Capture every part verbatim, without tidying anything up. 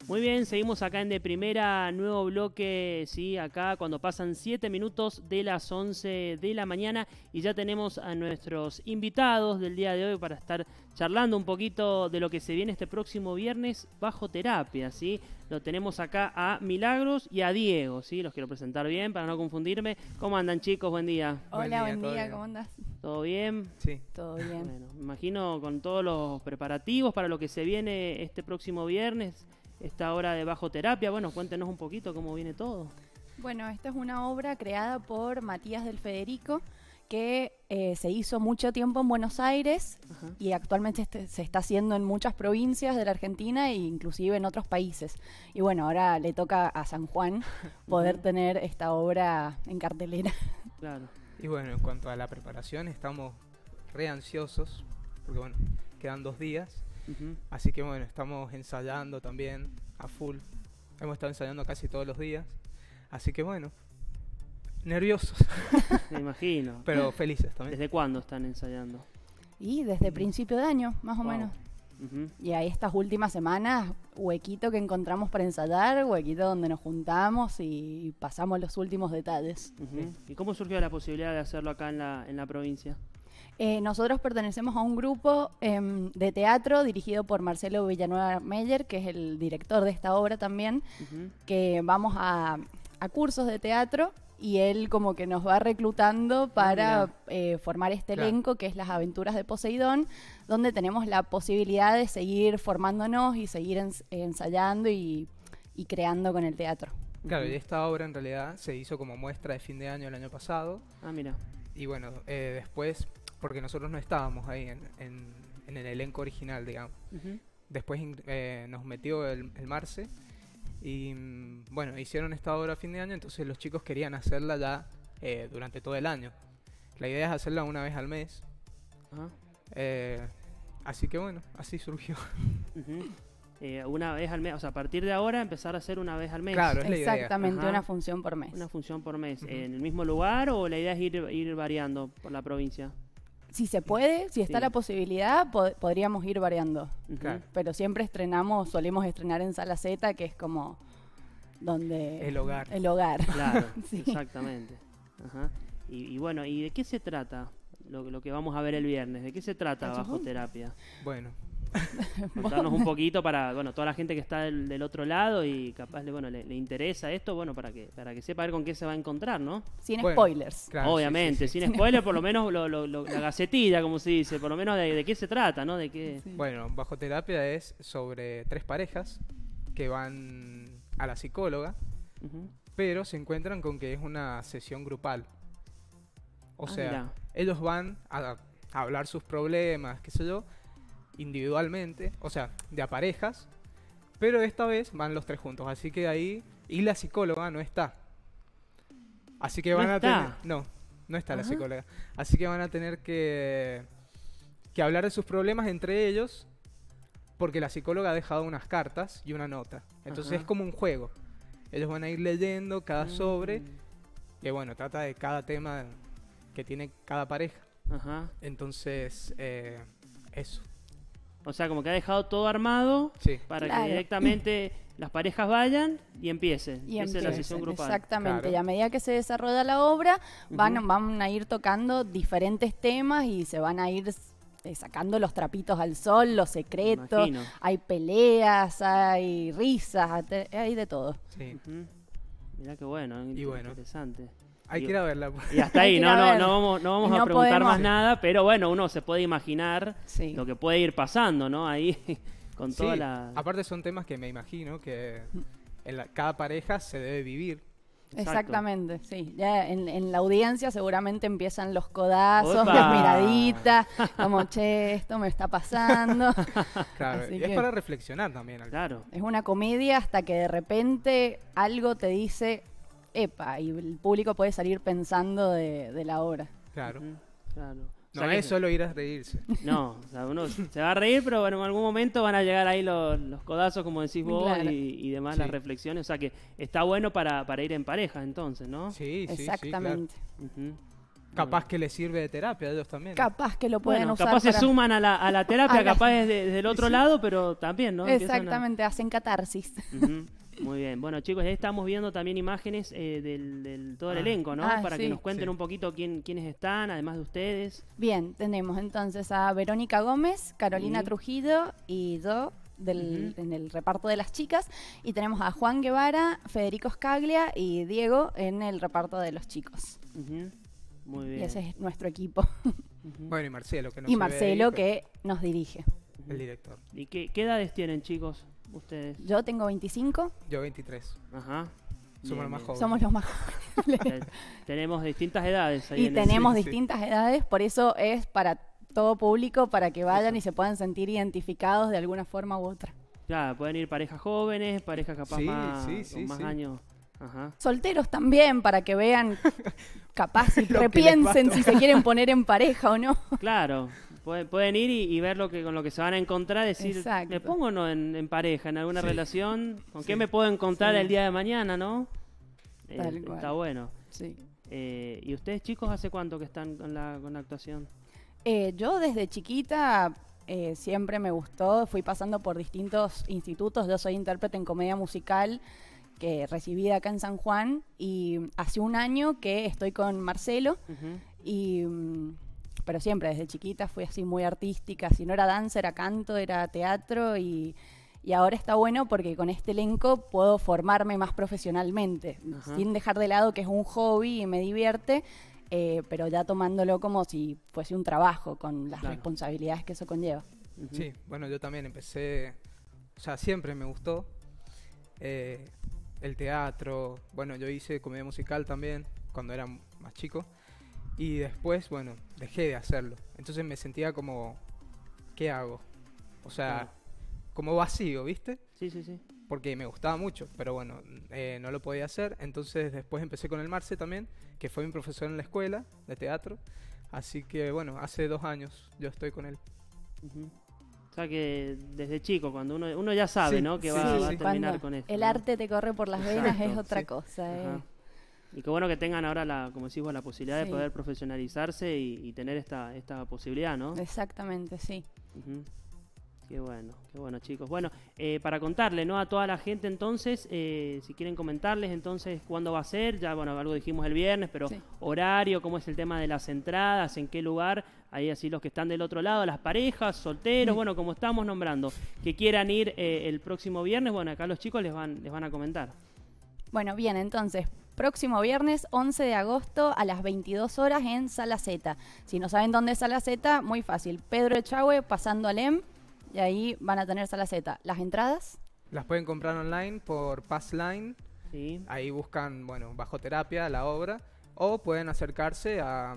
Muy bien, seguimos acá en De Primera, nuevo bloque, sí, acá cuando pasan siete minutos de las once de la mañana y ya tenemos a nuestros invitados del día de hoy para estar charlando un poquito de lo que se viene este próximo viernes bajo terapia, ¿sí? Lo tenemos acá a Milagros y a Diego, ¿sí? Los quiero presentar bien para no confundirme. ¿Cómo andan, chicos? Buen día. Hola, buen día, buen día. ¿Cómo andás? ¿Todo bien? Sí. Todo bien. Bueno, me imagino con todos los preparativos para lo que se viene este próximo viernes, esta hora de bajo terapia. Bueno, cuéntenos un poquito cómo viene todo. Bueno, esta es una obra creada por Matías del Federico, que eh, se hizo mucho tiempo en Buenos Aires. Ajá. Y actualmente este, se está haciendo en muchas provincias de la Argentina e inclusive en otros países. Y bueno, ahora le toca a San Juan poder tener esta obra en cartelera. Claro. Y bueno, en cuanto a la preparación, estamos re ansiosos, porque bueno, quedan dos días. Uh-huh. Así que bueno, estamos ensayando también a full. Hemos estado ensayando casi todos los días. Así que bueno, nerviosos. Me imagino. Pero felices también. ¿Desde cuándo están ensayando? Y desde uh-huh. principio de año, más o wow. menos. Uh-huh. Y ahí estas últimas semanas, huequito que encontramos para ensayar, huequito donde nos juntamos y pasamos los últimos detalles. Uh-huh. ¿Y cómo surgió la posibilidad de hacerlo acá en la, en la provincia? Eh, nosotros pertenecemos a un grupo eh, de teatro dirigido por Marcelo Villanueva Meyer, que es el director de esta obra también, uh-huh. que vamos a, a cursos de teatro y él como que nos va reclutando para ah, eh, formar este claro. elenco que es Las Aventuras de Poseidón, donde tenemos la posibilidad de seguir formándonos y seguir ens- ensayando y, y creando con el teatro. Claro, uh-huh. y esta obra en realidad se hizo como muestra de fin de año el año pasado. Ah, mira. Y bueno, eh, después... porque nosotros no estábamos ahí en, en, en el elenco original, digamos. Uh-huh. Después eh, nos metió el, el Marce y bueno, hicieron esta obra a fin de año, entonces los chicos querían hacerla ya eh, durante todo el año. La idea es hacerla una vez al mes. Uh-huh. Eh, así que bueno, así surgió. Uh-huh. Eh, una vez al mes, o sea, a partir de ahora empezar a hacer una vez al mes. Claro, es la idea. Exactamente, una función por mes. Una función por mes. Uh-huh. ¿En el mismo lugar o la idea es ir, ir variando por la provincia? Si se puede, si está sí. la posibilidad, pod- podríamos ir variando. Uh-huh. Claro. Pero siempre estrenamos, solemos estrenar en Sala Z, que es como donde... El hogar. El hogar. Claro, sí. Exactamente. Ajá. Y, y bueno, ¿y de qué se trata lo, lo que vamos a ver el viernes? ¿De qué se trata Bajo Terapia? Bueno... Contarnos un poquito para, bueno, toda la gente que está del, del otro lado y capaz le, bueno, le, le interesa esto, bueno, para que para que sepa ver con qué se va a encontrar, ¿no? Sin bueno, spoilers. Claro, obviamente, sí, sí, sin sí. spoilers, por lo menos lo, lo, lo, la gacetilla, como se dice, por lo menos de, de qué se trata, ¿no? De qué... Sí. Bueno, Bajo Terapia es sobre tres parejas que van a la psicóloga, uh-huh. pero se encuentran con que es una sesión grupal. O ah, sea, mirá. ellos van a, a hablar sus problemas, qué sé yo, individualmente, o sea, de a parejas, pero esta vez van los tres juntos, así que ahí, y la psicóloga no está. Así que van ¿No a está? tener, no, no está uh-huh. la psicóloga. Así que van a tener que que hablar de sus problemas entre ellos, porque la psicóloga ha dejado unas cartas y una nota. Entonces uh-huh. es como un juego. Ellos van a ir leyendo cada sobre, uh-huh. que bueno, trata de cada tema que tiene cada pareja. Uh-huh. Entonces, eh, eso. O sea, como que ha dejado todo armado sí. para claro. que directamente las parejas vayan y empiecen. Y Esa es la sesión grupal. Exactamente. Claro. Y a medida que se desarrolla la obra, van, uh-huh. van a ir tocando diferentes temas y se van a ir eh, sacando los trapitos al sol, los secretos. Hay peleas, hay risas, hay de todo. Sí. Uh-huh. Mirá qué bueno, y bueno. interesante. Hay que ir a verla. Y hasta ahí, no, no, no vamos, no vamos no a preguntar podemos. más nada, pero bueno, uno se puede imaginar sí. lo que puede ir pasando, ¿no? Ahí con sí, toda la... aparte son temas que me imagino que en la, cada pareja se debe vivir. Exacto. Exactamente, sí. Ya en, en la audiencia seguramente empiezan los codazos, ¡Opa! las miraditas, como, che, esto me está pasando. Claro, Así y que es para reflexionar también. Claro. Es una comedia hasta que de repente algo te dice... epa, y el público puede salir pensando de, de la obra. Claro. Uh-huh, claro. No o sea es solo ir a reírse. No, o sea, uno se va a reír, pero bueno, en algún momento van a llegar ahí los, los codazos, como decís vos, claro. y, y demás, sí. las reflexiones. O sea que está bueno para, para ir en pareja, entonces, ¿no? Sí, sí, exactamente. sí, claro. Uh-huh. Capaz que les sirve de terapia a ellos también. Capaz que lo pueden bueno, usar. Capaz para... se suman a la, a la terapia, a la... capaz desde, desde el otro sí. lado, pero también, ¿no? Exactamente, a... hacen catarsis. Uh-huh. Muy bien. Bueno, chicos, ahí estamos viendo también imágenes eh, del, del todo el ah. elenco, ¿no? Ah, Para sí. que nos cuenten sí. un poquito quién, quiénes están, además de ustedes. Bien, tenemos entonces a Verónica Gómez, Carolina sí. Trujillo y yo del, uh-huh. en el reparto de las chicas. Y tenemos a Juan Guevara, Federico Scaglia y Diego en el reparto de los chicos. Uh-huh. Muy bien. Y ese es nuestro equipo. Uh-huh. Bueno, y Marcelo, que no Y se Marcelo, ve ahí, que nos dirige. El director. ¿Y qué, qué edades tienen, chicos, ustedes? Yo tengo veinticinco. Yo veintitrés. Ajá. Somos bien, los más jóvenes. Somos los más jóvenes. Tenemos distintas edades ahí. Y en tenemos el... distintas sí. edades, por eso es para todo público, para que vayan eso. Y se puedan sentir identificados de alguna forma u otra. Claro, pueden ir parejas jóvenes, parejas capaz sí, más, sí, sí, con más sí. años. Ajá. Solteros también, para que vean, capaz y repiensen si se quieren poner en pareja o no. Claro, pueden, pueden ir y, y ver lo que con lo que se van a encontrar, decir, Exacto. ¿me pongo o no en, en pareja, en alguna sí. relación? ¿Con sí. qué me puedo encontrar sí. el día de mañana, no? Tal Eh, cual. Está bueno. Sí. Eh, ¿Y ustedes, chicos, hace cuánto que están con la, con la actuación? Eh, yo desde chiquita eh, siempre me gustó, fui pasando por distintos institutos, yo soy intérprete en comedia musical, que recibí acá en San Juan, y hace un año que estoy con Marcelo, Uh-huh. y, pero siempre desde chiquita fui así muy artística, si no era danza, era canto, era teatro, y, y ahora está bueno porque con este elenco puedo formarme más profesionalmente, Ajá. sin dejar de lado que es un hobby y me divierte, eh, pero ya tomándolo como si fuese un trabajo, con las Claro. responsabilidades que eso conlleva. Uh-huh. Sí, bueno, yo también empecé, o sea, siempre me gustó eh, el teatro. Bueno, yo hice comedia musical también cuando era más chico y después, bueno, dejé de hacerlo. Entonces me sentía como, ¿qué hago? O sea, Claro. como vacío, ¿viste? Sí, sí, sí. Porque me gustaba mucho, pero bueno, eh, no lo podía hacer. Entonces después empecé con el Marce también, que fue mi profesor en la escuela de teatro. Así que bueno, hace dos años yo estoy con él. Uh-huh. O sea que desde chico, cuando uno, uno ya sabe, Sí, ¿no? Que sí, va, sí, va a sí. terminar Cuando con esto. el ¿no? arte te corre por las venas Exacto, es otra sí. cosa. eh. Ajá. Y qué bueno que tengan ahora, la, como decís vos, la posibilidad Sí. de poder profesionalizarse y, y tener esta, esta posibilidad, ¿no? Exactamente, sí. Uh-huh. Qué bueno, qué bueno, chicos. Bueno, eh, para contarle, ¿no? A toda la gente, entonces, eh, si quieren comentarles, entonces, ¿cuándo va a ser? Ya, bueno, algo dijimos el viernes, pero Sí. horario, ¿cómo es el tema de las entradas? ¿En qué lugar? Ahí así los que están del otro lado, las parejas, solteros, Mm. bueno, como estamos nombrando, que quieran ir eh, el próximo viernes, bueno, acá los chicos les van, les van a comentar. Bueno, bien, entonces, próximo viernes once de agosto a las veintidós horas en Sala Z. Si no saben dónde es Sala Z, muy fácil. Pedro Echagüe pasando al E M y ahí van a tener Sala Z. Las entradas, Las pueden comprar online por Passline. Sí. Ahí buscan, bueno, Bajo Terapia, la obra. O pueden acercarse a,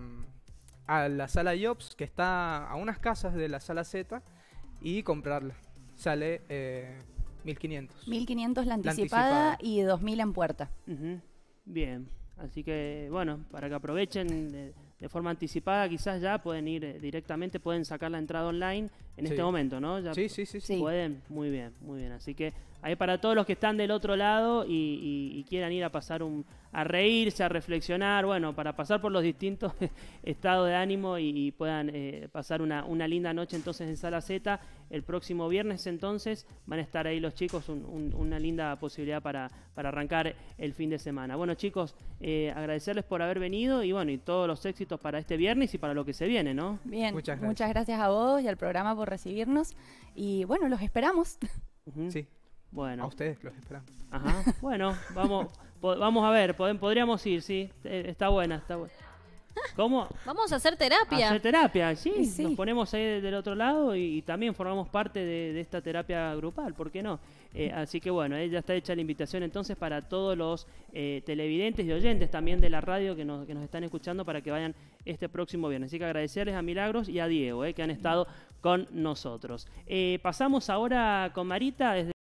a la sala Jobs, que está a unas casas de la Sala Z, y comprarla. Sale eh, mil quinientos. mil quinientos la La anticipada, anticipada. y dos mil en puerta. Uh-huh. Bien, así que bueno, para que aprovechen de, de forma anticipada, quizás ya pueden ir eh, directamente, pueden sacar la entrada online en Sí. este momento, ¿no? Ya Sí, sí, sí, sí. Sí. pueden, muy bien, muy bien. Así que ahí para todos los que están del otro lado y, y- y quieran ir a pasar un, a reírse, a reflexionar, bueno, para pasar por los distintos estados de ánimo y, y puedan eh, pasar una, una linda noche entonces en Sala Z. El próximo viernes entonces van a estar ahí los chicos, un- un- una linda posibilidad para, para arrancar el fin de semana. Bueno chicos, eh, agradecerles por haber venido y bueno, y todos los éxitos para este viernes y para lo que se viene, ¿no? Bien, Muchas gracias. muchas gracias a vos y al programa por recibirnos. Y bueno, los esperamos. Ujú. Sí, Bueno. a ustedes los esperamos. Ajá. Bueno, vamos, po- vamos a ver, pod- podríamos ir, sí. Eh, Está buena, está buena. ¿Cómo? Vamos a hacer terapia. Hacer terapia, sí. Y sí. Nos ponemos ahí de- del otro lado y, y también formamos parte de, de esta terapia grupal, ¿por qué no? Eh, así que bueno, eh, ya está hecha la invitación entonces para todos los eh, televidentes y oyentes también de la radio que nos, que nos están escuchando para que vayan este próximo viernes. Así que agradecerles a Milagros y a Diego, eh, que han estado con nosotros. Eh, pasamos ahora con Marita desde